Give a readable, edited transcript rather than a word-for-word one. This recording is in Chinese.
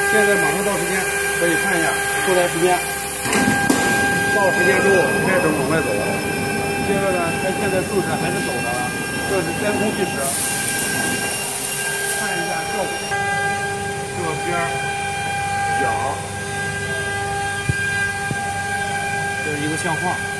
现在马上到时间，可以看一下后台时间。到时间之后开始往外走。这个呢，它现在数值还是走的，这是监控计时。看一下效果，这边角，这是一个像画。